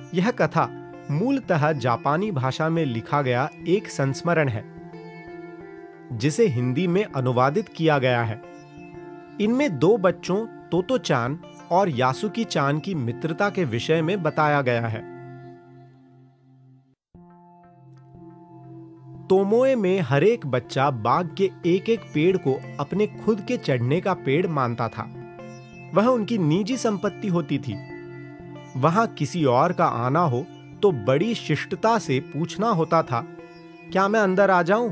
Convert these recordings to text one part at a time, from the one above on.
यह कथा मूलतः जापानी भाषा में लिखा गया एक संस्मरण है, जिसे हिंदी में अनुवादित किया गया है। इनमें दो बच्चों तोतो-चान और यासुकी-चान की मित्रता के विषय में बताया गया है। तोमोए में हर एक बच्चा बाग के एक एक पेड़ को अपने खुद के चढ़ने का पेड़ मानता था। वह उनकी निजी संपत्ति होती थी। वहां किसी और का आना हो तो बड़ी शिष्टता से पूछना होता था, क्या मैं अंदर आ जाऊं?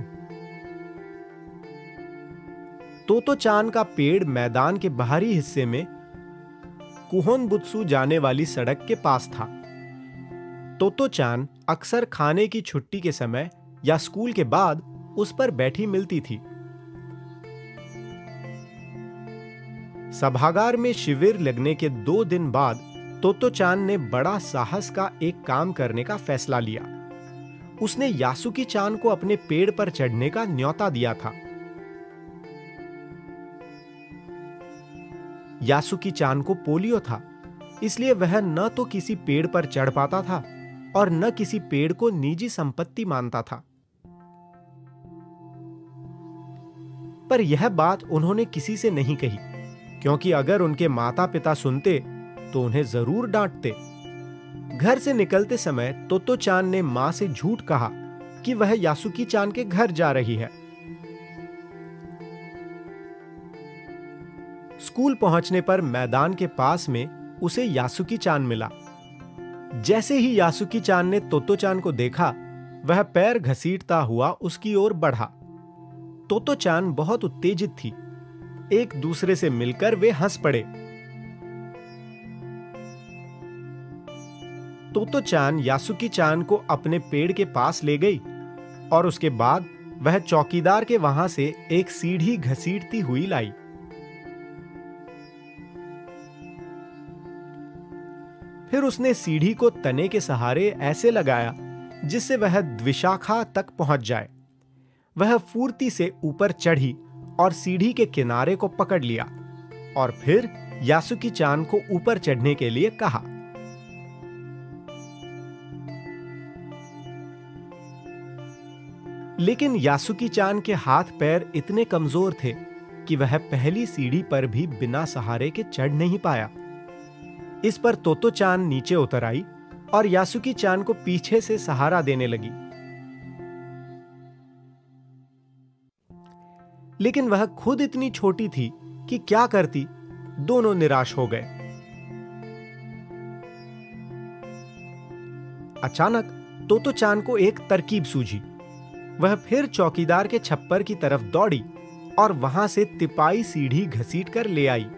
तोतो-चान का पेड़ मैदान के बाहरी हिस्से में कुहोनबुत्सु जाने वाली सड़क के पास था। तोतो-चान अक्सर खाने की छुट्टी के समय या स्कूल के बाद उस पर बैठी मिलती थी। सभागार में शिविर लगने के 2 दिन बाद तोतो-चान ने बड़ा साहस का एक काम करने का फैसला लिया। उसने यासुकी-चान को अपने पेड़ पर चढ़ने का न्योता दिया था। यासुकी-चान को पोलियो था, इसलिए वह न तो किसी पेड़ पर चढ़ पाता था और न किसी पेड़ को निजी संपत्ति मानता था। पर यह बात उन्होंने किसी से नहीं कही, क्योंकि अगर उनके माता-पिता सुनते तो उन्हें जरूर डांटते। घर से निकलते समय तोतो-चान ने मां से झूठ कहा कि वह यासुकी-चान के घर जा रही है। स्कूल पहुंचने पर मैदान के पास में उसे यासुकी-चान मिला। जैसे ही यासुकी-चान ने तोतो-चान को देखा, वह पैर घसीटता हुआ उसकी ओर बढ़ा। तोतो-चान बहुत उत्तेजित थी। एक दूसरे से मिलकर वे हंस पड़े। तोतो-चान यासुकी-चान को अपने पेड़ के पास ले गई और उसके बाद वह चौकीदार के वहां से एक सीढ़ी घसीटती हुई लाई। फिर उसने सीढ़ी को तने के सहारे ऐसे लगाया जिससे वह द्विशाखा तक पहुंच जाए। वह फुर्ती से ऊपर चढ़ी और सीढ़ी के किनारे को पकड़ लिया और फिर यासुकी-चान को ऊपर चढ़ने के लिए कहा। लेकिन यासुकी-चान के हाथ पैर इतने कमजोर थे कि वह पहली सीढ़ी पर भी बिना सहारे के चढ़ नहीं पाया। इस पर तोतो-चान नीचे उतर आई और यासुकी-चान को पीछे से सहारा देने लगी। लेकिन वह खुद इतनी छोटी थी कि क्या करती, दोनों निराश हो गए। अचानक तोतो-चान को एक तरकीब सूझी। वह फिर चौकीदार के छप्पर की तरफ दौड़ी और वहां से तिपाई सीढ़ी घसीट कर ले आई।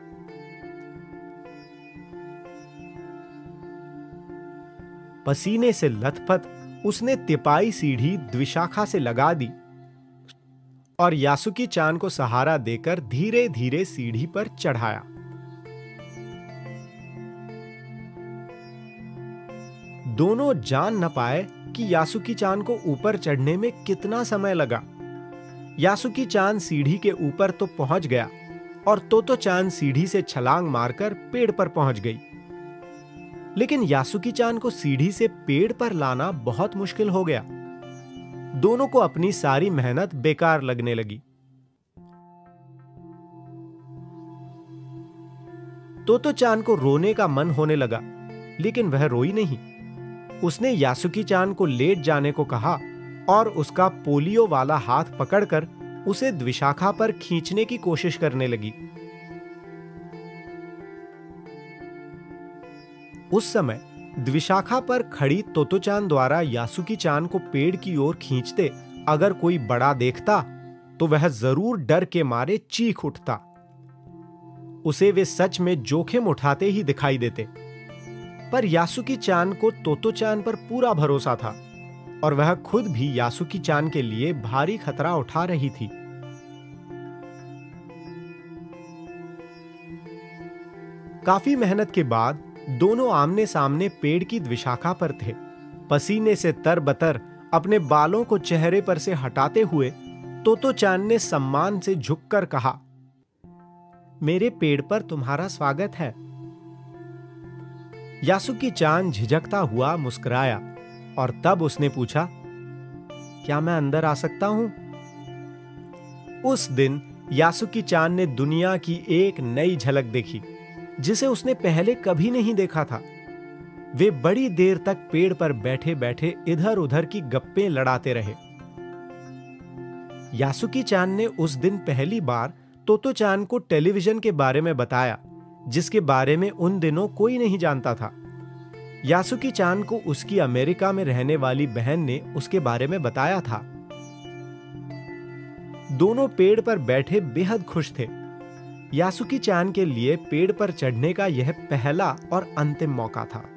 पसीने से लथपथ उसने तिपाई सीढ़ी द्विशाखा से लगा दी और यासुकी-चान को सहारा देकर धीरे धीरे सीढ़ी पर चढ़ाया। दोनों जान न पाए कि यासुकी-चान को ऊपर चढ़ने में कितना समय लगा। यासुकी-चान सीढ़ी के ऊपर तो पहुंच गया और तोतो-चान सीढ़ी से छलांग मारकर पेड़ पर पहुंच गई। लेकिन यासुकी-चान को सीढ़ी से पेड़ पर लाना बहुत मुश्किल हो गया। दोनों को अपनी सारी मेहनत बेकार लगने लगी। तोतो-चान को रोने का मन होने लगा, लेकिन वह रोई नहीं। उसने यासुकी-चान को लेट जाने को कहा और उसका पोलियो वाला हाथ पकड़कर उसे द्विशाखा पर खींचने की कोशिश करने लगी। उस समय द्विशाखा पर खड़ी तोतो-चान द्वारा यासुकी-चान को पेड़ की ओर खींचते अगर कोई बड़ा देखता तो वह जरूर डर के मारे चीख उठता। उसे वे सच में जोखिम उठाते ही दिखाई देते। पर यासुकी-चान को तोतो-चान पर पूरा भरोसा था और वह खुद भी यासुकी-चान के लिए भारी खतरा उठा रही थी। काफी मेहनत के बाद दोनों आमने सामने पेड़ की द्विशाखा पर थे। पसीने से तरबतर अपने बालों को चेहरे पर से हटाते हुए तोतो-चान ने सम्मान से झुककर कहा, मेरे पेड़ पर तुम्हारा स्वागत है। यासुकी चान झिझकता हुआ मुस्कुराया और तब उसने पूछा, क्या मैं अंदर आ सकता हूं? उस दिन यासुकी चान ने दुनिया की एक नई झलक देखी जिसे उसने पहले कभी नहीं देखा था। वे बड़ी देर तक पेड़ पर बैठे बैठे इधर उधर की गप्पें लड़ाते रहे। यासुकी चान ने उस दिन पहली बार तोतो चान को टेलीविजन के बारे में बताया, जिसके बारे में उन दिनों कोई नहीं जानता था। यासुकी चान को उसकी अमेरिका में रहने वाली बहन ने उसके बारे में बताया था। दोनों पेड़ पर बैठे बेहद खुश थे। यासुकी चान के लिए पेड़ पर चढ़ने का यह पहला और अंतिम मौका था।